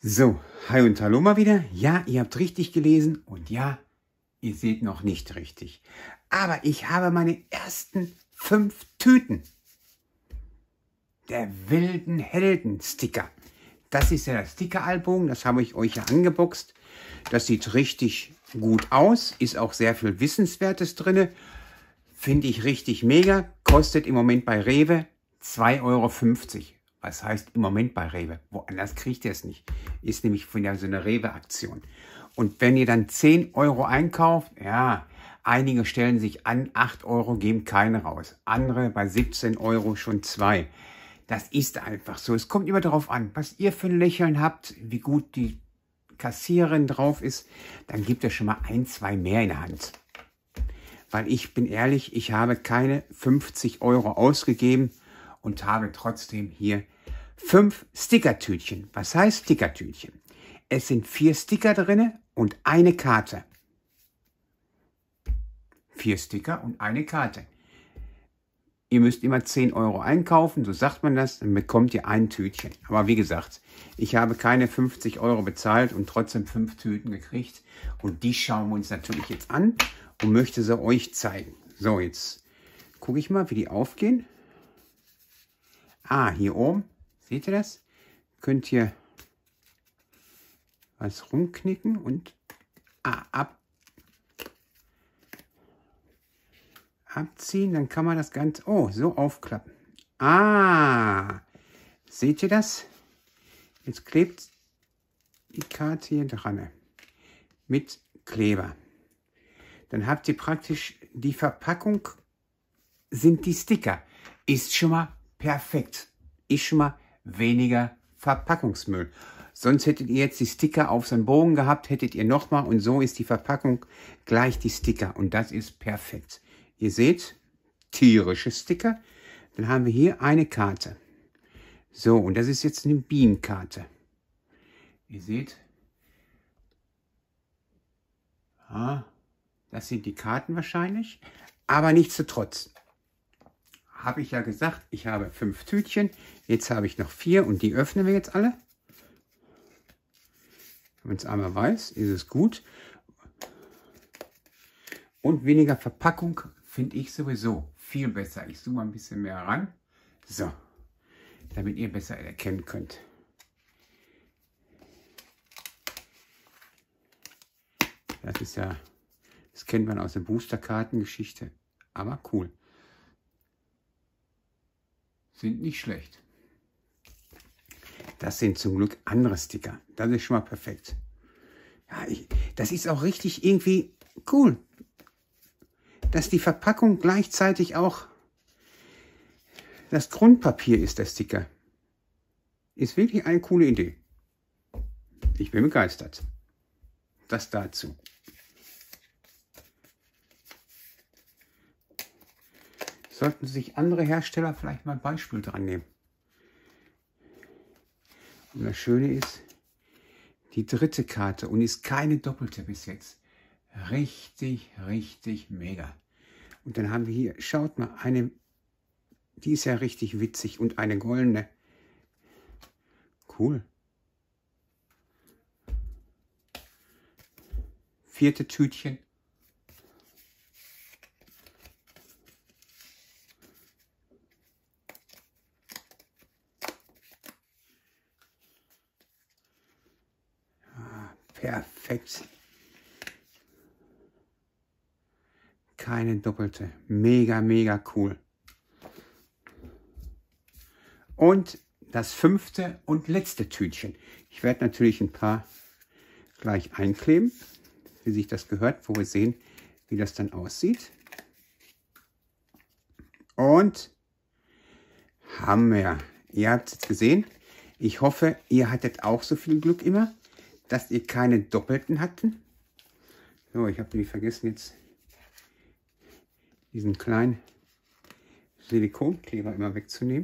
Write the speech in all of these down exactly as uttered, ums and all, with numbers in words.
So, hi und hallo mal wieder. Ja, ihr habt richtig gelesen und ja, ihr seht noch nicht richtig. Aber ich habe meine ersten fünf Tüten der wilden Helden-Sticker. Das ist ja das Sticker-Album, das habe ich euch ja angeboxt. Das sieht richtig gut aus, ist auch sehr viel Wissenswertes drin. Finde ich richtig mega, kostet im Moment bei Rewe zwei Euro fünfzig. Was heißt im Moment bei Rewe? Woanders kriegt ihr es nicht. Ist nämlich von ja so einer Rewe-Aktion. Und wenn ihr dann zehn Euro einkauft, ja, einige stellen sich an, acht Euro geben keine raus. Andere bei siebzehn Euro schon zwei. Das ist einfach so. Es kommt immer darauf an, was ihr für ein Lächeln habt, wie gut die Kassiererin drauf ist. Dann gibt ihr schon mal ein, zwei mehr in der Hand. Weil ich bin ehrlich, ich habe keine fünfzig Euro ausgegeben und habe trotzdem hier fünf Stickertütchen. Was heißt Stickertütchen? Es sind vier Sticker drin und eine Karte. Vier Sticker und eine Karte. Ihr müsst immer zehn Euro einkaufen, so sagt man das, dann bekommt ihr ein Tütchen. Aber wie gesagt, ich habe keine fünfzig Euro bezahlt und trotzdem fünf Tüten gekriegt. Und die schauen wir uns natürlich jetzt an und möchte sie euch zeigen. So, jetzt gucke ich mal, wie die aufgehen. Ah, hier oben, seht ihr das? Könnt ihr was rumknicken und ah, ab, abziehen. Dann kann man das Ganze, oh, so aufklappen. Ah, seht ihr das? Jetzt klebt die Karte hier dran mit Kleber. Dann habt ihr praktisch die Verpackung, sind die Sticker. Ist schon mal perfekt. Ist schon mal weniger Verpackungsmüll. Sonst hättet ihr jetzt die Sticker auf so einen Bogen gehabt, hättet ihr nochmal und so ist die Verpackung gleich die Sticker. Und das ist perfekt. Ihr seht, tierische Sticker. Dann haben wir hier eine Karte. So, und das ist jetzt eine Bienenkarte. Ihr seht, ah, das sind die Karten wahrscheinlich, aber nichtsdestotrotz. Habe ich ja gesagt, ich habe fünf Tütchen. Jetzt habe ich noch vier und die öffnen wir jetzt alle. Wenn man es einmal weiß, ist es gut. Und weniger Verpackung finde ich sowieso viel besser. Ich zoome mal ein bisschen mehr ran. So, damit ihr besser erkennen könnt. Das ist ja, das kennt man aus der Boosterkartengeschichte. Aber cool. Sind nicht schlecht. Das sind zum Glück andere Sticker. Das ist schon mal perfekt. Ja, ich, das ist auch richtig irgendwie cool. Dass die Verpackung gleichzeitig auch das Grundpapier ist, der Sticker. Ist wirklich eine coole Idee. Ich bin begeistert. Das dazu. Sollten sich andere Hersteller vielleicht mal ein Beispiel dran nehmen. Und das Schöne ist, die dritte Karte und ist keine doppelte bis jetzt. Richtig, richtig mega. Und dann haben wir hier, schaut mal, eine, die ist ja richtig witzig und eine goldene. Cool. Vierte Tütchen. Perfekt. Keine doppelte. Mega, mega cool. Und das fünfte und letzte Tütchen. Ich werde natürlich ein paar gleich einkleben, wie sich das gehört, wo wir sehen, wie das dann aussieht. Und haben wir. Ihr habt es jetzt gesehen. Ich hoffe, ihr hattet auch so viel Glück immer, dass ihr keine doppelten hatten. So, ich habe nämlich vergessen jetzt diesen kleinen Silikonkleber immer wegzunehmen.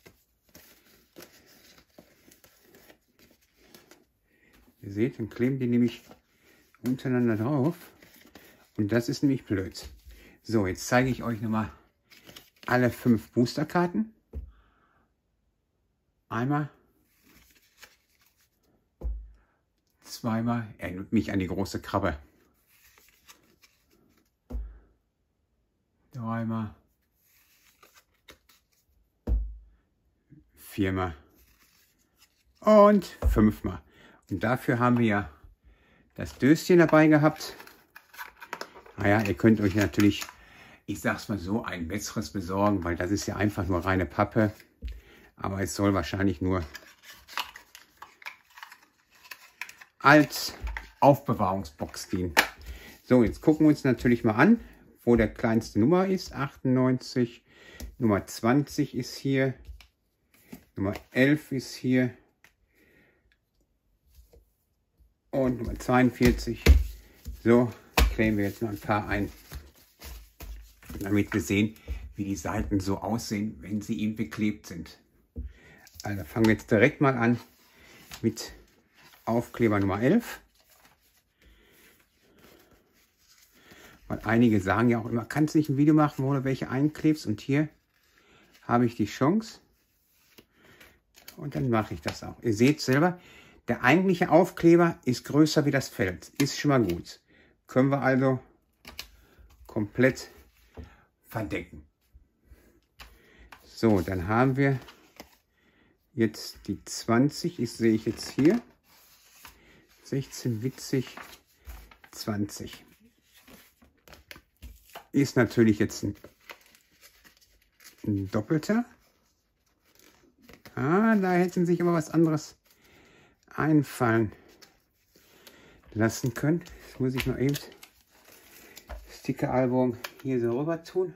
Ihr seht, dann kleben die nämlich untereinander drauf. Und das ist nämlich blöd. So, jetzt zeige ich euch nochmal alle fünf Boosterkarten. Einmal. Zweimal. Erinnert mich an die große Krabbe. Dreimal. Viermal. Und fünfmal. Und dafür haben wir ja das Döschen dabei gehabt. Naja, ihr könnt euch natürlich, ich sag's mal so, ein besseres besorgen, weil das ist ja einfach nur reine Pappe. Aber es soll wahrscheinlich nur als Aufbewahrungsbox dienen. So, jetzt gucken wir uns natürlich mal an, wo der kleinste Nummer ist. achtundneunzig, Nummer zwanzig ist hier, Nummer elf ist hier und Nummer zweiundvierzig. So, kleben wir jetzt noch ein paar ein, damit wir sehen, wie die Seiten so aussehen, wenn sie eben beklebt sind. Also fangen wir jetzt direkt mal an mit Aufkleber Nummer elf. Weil einige sagen ja auch immer, kannst du nicht ein Video machen, wo du welche einklebst? Und hier habe ich die Chance. Und dann mache ich das auch. Ihr seht selber, der eigentliche Aufkleber ist größer wie das Feld. Ist schon mal gut. Können wir also komplett verdecken. So, dann haben wir jetzt die zwanzig. Ich sehe ich jetzt hier. sechzehn, witzig, zwanzig. Ist natürlich jetzt ein, ein doppelter. Ah, da hätten sich aber was anderes einfallen lassen können. Jetzt muss ich mal eben das Stickeralbum hier so rüber tun.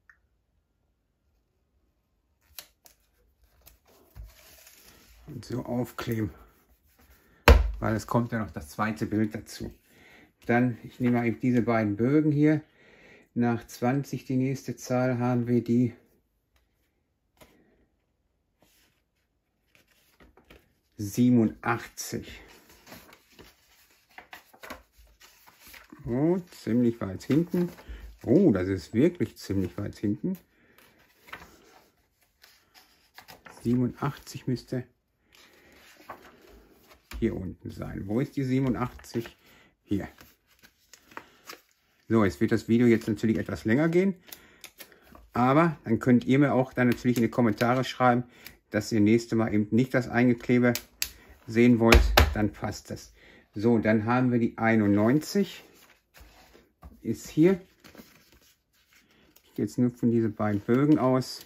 Und so aufkleben. Weil es kommt ja noch das zweite Bild dazu. Dann, ich nehme mal eben diese beiden Bögen hier. Nach zwanzig, die nächste Zahl, haben wir die siebenundachtzig. Oh, ziemlich weit hinten. Oh, das ist wirklich ziemlich weit hinten. siebenundachtzig müsste hier unten sein. Wo ist die siebenundachtzig? Hier. So, jetzt wird das Video jetzt natürlich etwas länger gehen. Aber dann könnt ihr mir auch dann natürlich in die Kommentare schreiben, dass ihr nächstes Mal eben nicht das Eingeklebe sehen wollt. Dann passt das. So, dann haben wir die einundneunzig. Ist hier. Ich gehe jetzt nur von diesen beiden Bögen aus.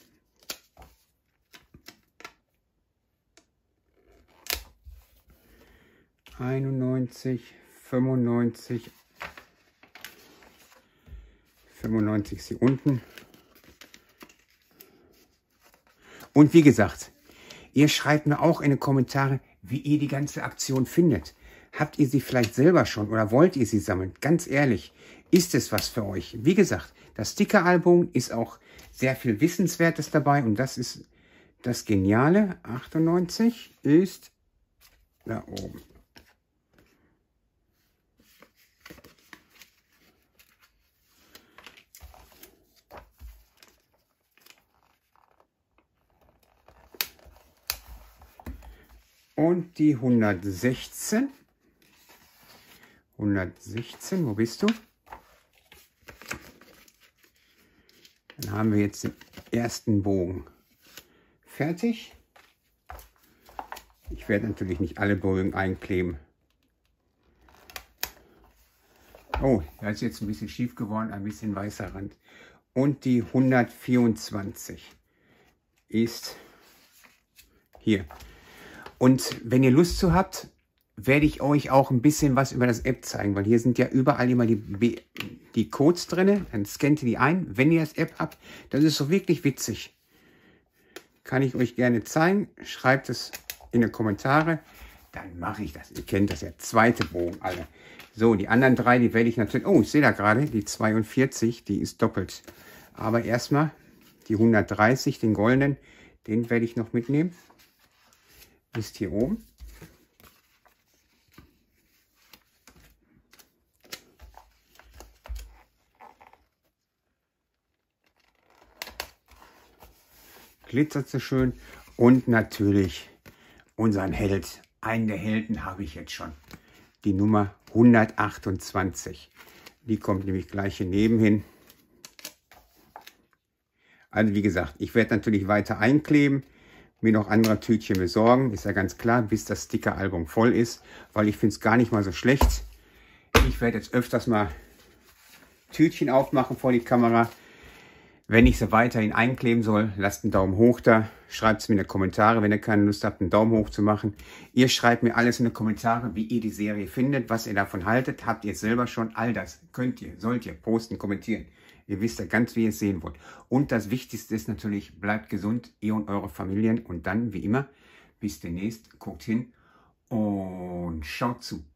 einundneunzig, fünfundneunzig, fünfundneunzig ist hier unten. Und wie gesagt, ihr schreibt mir auch in die Kommentare, wie ihr die ganze Aktion findet. Habt ihr sie vielleicht selber schon oder wollt ihr sie sammeln? Ganz ehrlich, ist es was für euch? Wie gesagt, das Stickeralbum ist auch sehr viel Wissenswertes dabei und das ist das Geniale. achtundneunzig ist da oben. Und die hundertsechzehn. hundertsechzehn, wo bist du? Dann haben wir jetzt den ersten Bogen fertig. Ich werde natürlich nicht alle Bögen einkleben. Oh, da ist jetzt ein bisschen schief geworden, ein bisschen weißer Rand. Und die hundertvierundzwanzig ist hier. Und wenn ihr Lust zu habt, werde ich euch auch ein bisschen was über das App zeigen, weil hier sind ja überall immer die, die Codes drin. Dann scannt ihr die ein, wenn ihr das App habt. Das ist so wirklich witzig. Kann ich euch gerne zeigen. Schreibt es in die Kommentare. Dann mache ich das. Ihr kennt das ja. Zweite Bogen alle. So, die anderen drei, die werde ich natürlich... Oh, ich sehe da gerade, die zweiundvierzig, die ist doppelt. Aber erstmal die hundertdreißig, den goldenen, den werde ich noch mitnehmen. Ist hier oben. Glitzert so schön. Und natürlich unseren Held. Einen der Helden habe ich jetzt schon. die Nummer hundertachtundzwanzig. Die kommt nämlich gleich hier nebenhin. Also wie gesagt, ich werde natürlich weiter einkleben, mir noch andere Tütchen besorgen, ist ja ganz klar, bis das Stickeralbum voll ist, weil ich finde es gar nicht mal so schlecht. Ich werde jetzt öfters mal Tütchen aufmachen vor die Kamera. Wenn ich sie weiterhin einkleben soll, lasst einen Daumen hoch da. Schreibt es mir in die Kommentare, wenn ihr keine Lust habt, einen Daumen hoch zu machen. Ihr schreibt mir alles in die Kommentare, wie ihr die Serie findet, was ihr davon haltet. Habt ihr selber schon? All das könnt ihr, sollt ihr posten, kommentieren. Ihr wisst ja ganz, wie ihr es sehen wollt. Und das Wichtigste ist natürlich, bleibt gesund, ihr und eure Familien. Und dann, wie immer, bis demnächst, guckt hin und schaut zu.